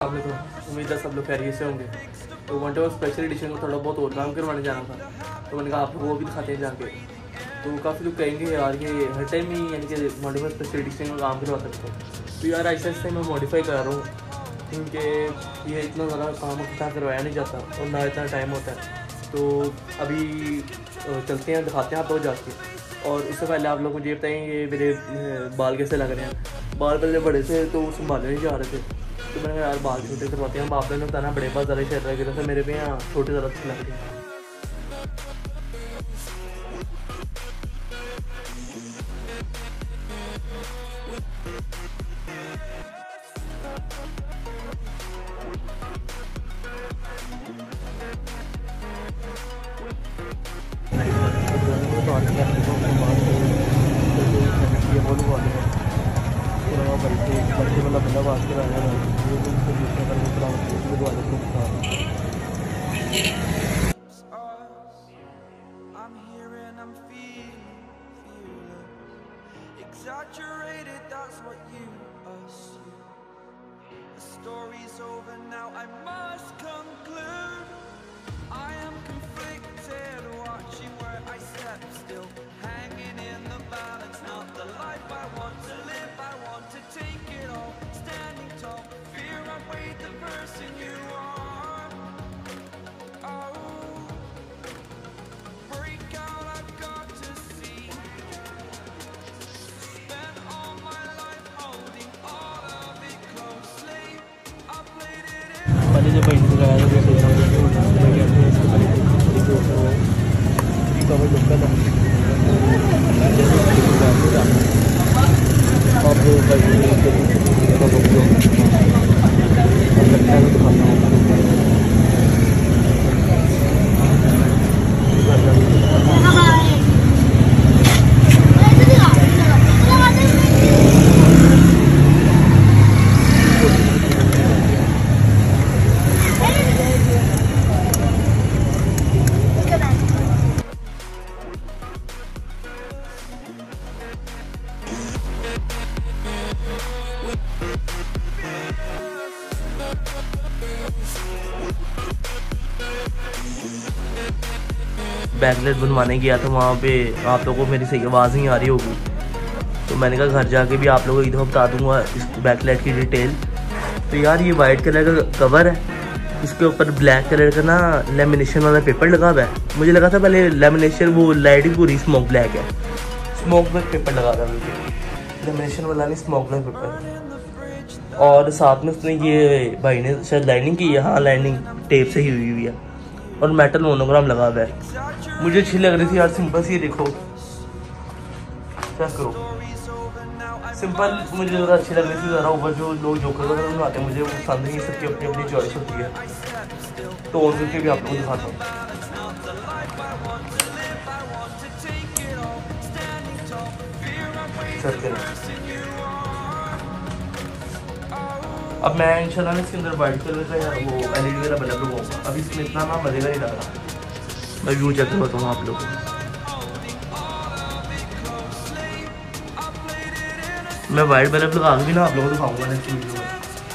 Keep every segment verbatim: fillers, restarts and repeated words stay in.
उम्मीद है सब लोग खैरियत से होंगे। तो वन डे स्पेशल एडिशन को थोड़ा बहुत और काम करवाने जाना था, तो मैंने कहा आप लोग वो भी दिखाते हैं जाके। तो काफ़ी लोग कहेंगे यार ये हर टाइम ही यानी कि मॉडिफाई स्पेशल एडिशन का काम करवा सकते हैं। तो यार ऐसे ऐसे मैं मॉडिफाई कर रहा हूँ क्योंकि ये इतना ज़्यादा काम इकट्ठा करवाया नहीं जाता और ना इतना टाइम होता है। तो अभी चलते हैं, दिखाते हैं आप लोग जाके। और इससे पहले आप लोग मुझे बताएं ये मेरे बाल कैसे लग रहे हैं। बाल पहले बड़े से तो संभाले नहीं जा रहे थे, तो मैंने यार बाल छोटे करवाते हैं। बाप ने बताना बड़े बाल ज़्यादा चल रहे हैं, जैसे मेरे पे यहाँ छोटे ज़्यादा अच्छे लग रहे हैं। Exaggerated, that's what you assume. The story's over now, I must conclude. I am conflicted, watching where I step still, hanging in the balance, not the life I want to live. I want to take it all, standing tall, fear I weighed the person you are. Oh, break out, I've got to see. Spent all my life holding all of it closely. I played it in. पहले जब भाई ने लगाया तो सोचा था कि मैं कैसे इसको पहले तरीके से होता है ये कवर लुकता था जैसे अब भाई ने इसको कवर जो अब लगता है तो दिखाता हूँ। बैकलाइट बनवाने गया था वहाँ पे, आप लोगों को मेरी सही आवाज़ नहीं आ रही होगी, तो मैंने कहा घर जाके भी आप लोगों को इधर बता दूंगा इस बैकलाइट की डिटेल। तो यार ये वाइट कलर का कवर है, इसके ऊपर ब्लैक कलर का ना लेमिनेशन वाला पेपर लगा हुआ है। मुझे लगा था पहले लेमिनेशन वो लाइट ही पूरी स्मोक ब्लैक है, स्मोक ब्लैक पेपर लगा था मुझे, लेमिनेशन वाला नहीं स्मोक ब्लैक पेपर। और साथ में उसने ये भाई ने शायद लाइनिंग की है, हाँ लाइनिंग टेप से ही हुई हुई है और मेटल मोनोग्राम लगा हुआ है। मुझे अच्छी लग रही थी यार सिंपल सी, देखो चेक करो सिंपल, मुझे ज़्यादा अच्छी लग रही थी। ज़रा ऊपर जो लोग जो कर बनाते हैं मुझे वो पसंद नहीं, सबकी अपनी अपनी चॉइस होती है। तो ऑन करके भी आप लोगों को दिखाता हूँ। अब मैं इंशाल्लाह इसके अंदर वाइट कलर का यार वो एलईडी वाला बल्ब लगाऊंगा। अभी इसमें इतना ना मज़ेदार नहीं लग रहा। मैं व्यू चेक करवाता हूँ आप लोगों को। मैं वाइट बल्ब लगा के भी ना आप लोगों को दिखाऊंगा नेक्स्ट वीडियो में।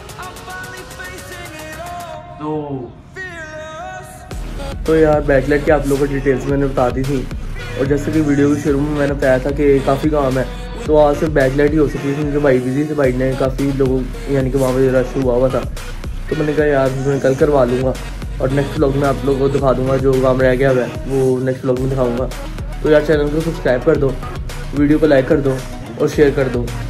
तो तो यार बैकलाइट की आप लोगों को डिटेल्स मैंने बता दी थी, और जैसे कि वीडियो के शुरू में मैंने बताया था कि काफ़ी काम है, तो आज सिर्फ बैकलाइट ही हो सकती है क्योंकि भाई बिजी थे, भाई ने काफ़ी लोगों यानी कि वहाँ पर रश हुआ हुआ था। तो मैंने कहा यार मैं कल करवा लूँगा और नेक्स्ट व्लॉग में आप लोगों को दिखा दूँगा, जो काम रह गया हुआ है वो नेक्स्ट व्लॉग में दिखाऊँगा। तो यार चैनल को सब्सक्राइब कर दो, वीडियो को लाइक कर दो और शेयर कर दो।